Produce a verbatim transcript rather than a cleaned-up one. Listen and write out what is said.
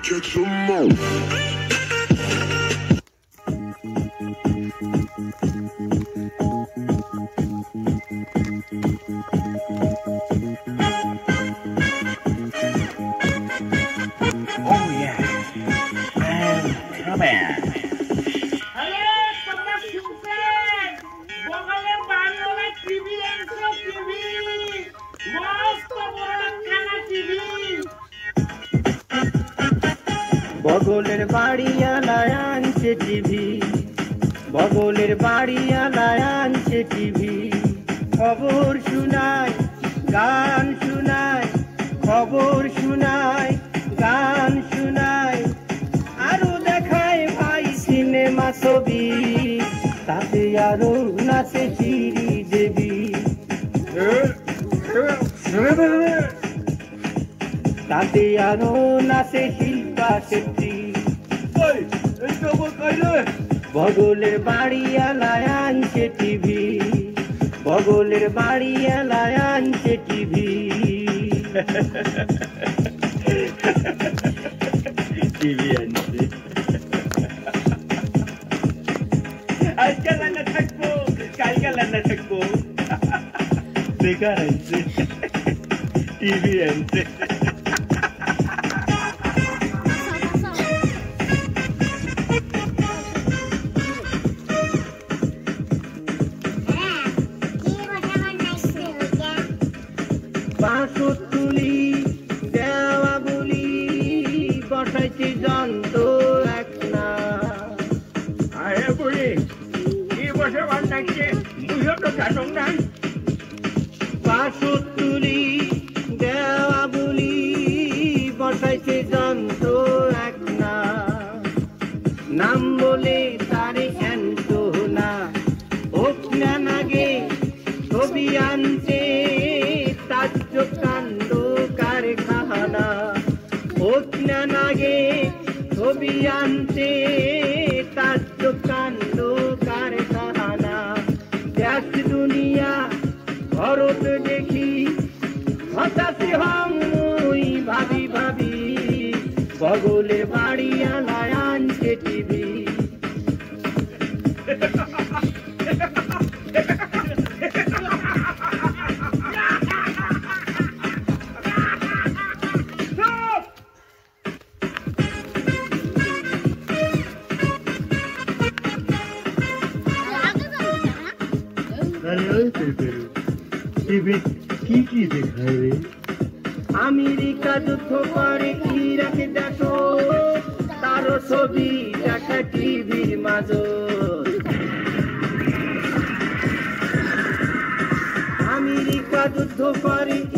Catch 'em all. Oh yeah, I'm coming. আরে তোমরা শুনছেন বগলের বাড়িওয়ালা টিভি আনছে টিভি মস্ত বড় একখানা টিভি বগলের বাড়িওয়ালা আনছে টিভি বগলের বাড়িওয়ালা আনছে টিভি খবর শুনায় গান শুনায় খবর শুনায় গান শুনায় আরো দেখায় ভাই সিনেমা ছবি তাতে আরো নাচে চিরি দেবী তাতে আরো নাচে শিল্পা শেট্টি বগলের বাড়িওয়ালা আনছে টিভি বগলের বাড়িওয়ালা আনছে টিভি টিভি আনছে আজকে রান্না থাকবো কালকে রান্না থাকবো বেকার আনছে টিভি আনছে বাঁশর তুলি দেওয়া বলি বসাইছে যন্ত্র এক না আরে বুড়ি কি বসে বান থাকছে বুঝো তো জানো না বাঁশর তুলি দেওয়া বলি বসাইছে যন্ত্র এক না নাম বলে তারে এন্ত না হোক না নাগে ছবি আনতে তাজ্য কাণ্ড কারখানা হোক না নাগে ছবি আনতে তাজ্য কাণ্ড কারখানা দেশ দুনিয়া ভারত দেখি হতাশি হই ভাবি ভাবি বগলে বাড়িওয়ালা আনছে টিভি টিভি কি কি দেখায় রে আমেরিকা যুদ্ধ করে ইরাকে দেখো তার ছবি দেখা টিভির মাঝে আমেরিকা যুদ্ধ করে